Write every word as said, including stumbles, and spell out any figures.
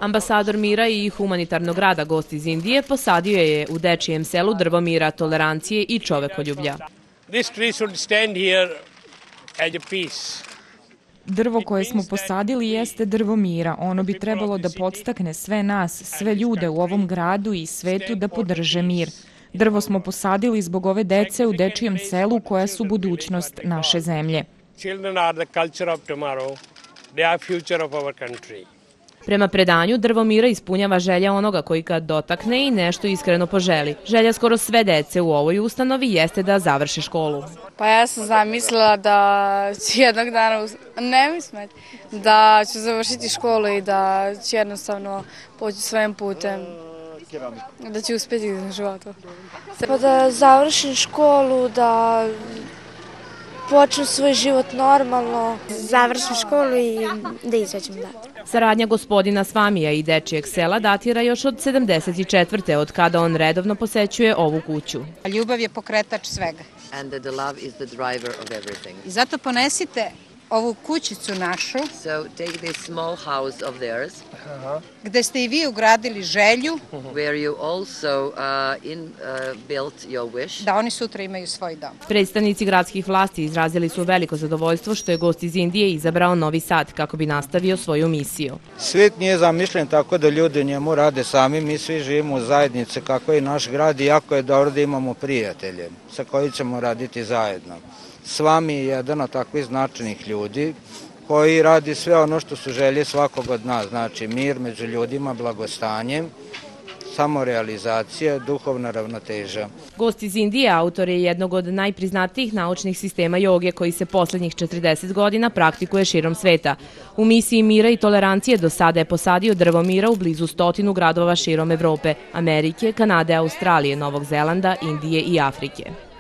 Ambasador mira i humanitarnog rada, gost iz Indije, posadio je u dečijem selu drvo mira, tolerancije i čovekoljublja. Drvo koje smo posadili jeste drvo mira. Ono bi trebalo da podstakne sve nas, sve ljude u ovom gradu i svetu da podrže mir. Drvo smo posadili zbog ove dece u dečijem selu koja su budućnost naše zemlje. Prema predanju, drvo mira ispunjava želja onoga koji ga dotakne i nešto iskreno poželi. Želja skoro sve dece u ovoj ustanovi jeste da završe školu. Pa ja sam zamislila da ću jednog dana, ne mi smeti, da ću završiti školu i da ću jednostavno poći svojim putem, da ću uspjeti u životu. Pa da završim školu, da počnem svoj život normalno, završim školu i da izađem dalje. Saradnja gospodina Svamija i dečijeg sela datira još od sedamdeset četvrte od kada on redovno posećuje ovu kuću. Ljubav je pokretač svega. I zato ponesite ovu kućicu našu, gde ste i vi ugradili želju da oni sutra imaju svoj dom. Predstavnici gradskih vlasti izrazili su veliko zadovoljstvo što je gost iz Indije izabrao Novi Sad kako bi nastavio svoju misiju. Svet nije zamišljen tako da ljudi u njemu rade sami, mi svi živimo u zajednici kako je naš grad i jako je dobro da imamo prijatelje sa koji ćemo raditi zajedno. Svami je jedan od takvih značajnih ljudi koji radi sve ono što su želje svakog od nas, znači mir među ljudima, blagostanje, samorealizacija, duhovna ravnoteža. Gost iz Indije, autor je jednog od najpriznatijih naučnih sistema joge koji se poslednjih četrdeset godina praktikuje širom sveta. U misiji mira i tolerancije do sada je posadio drvo mira u blizu stotinu gradova širom Evrope, Amerike, Kanade, Australije, Novog Zelanda, Indije i Afrike.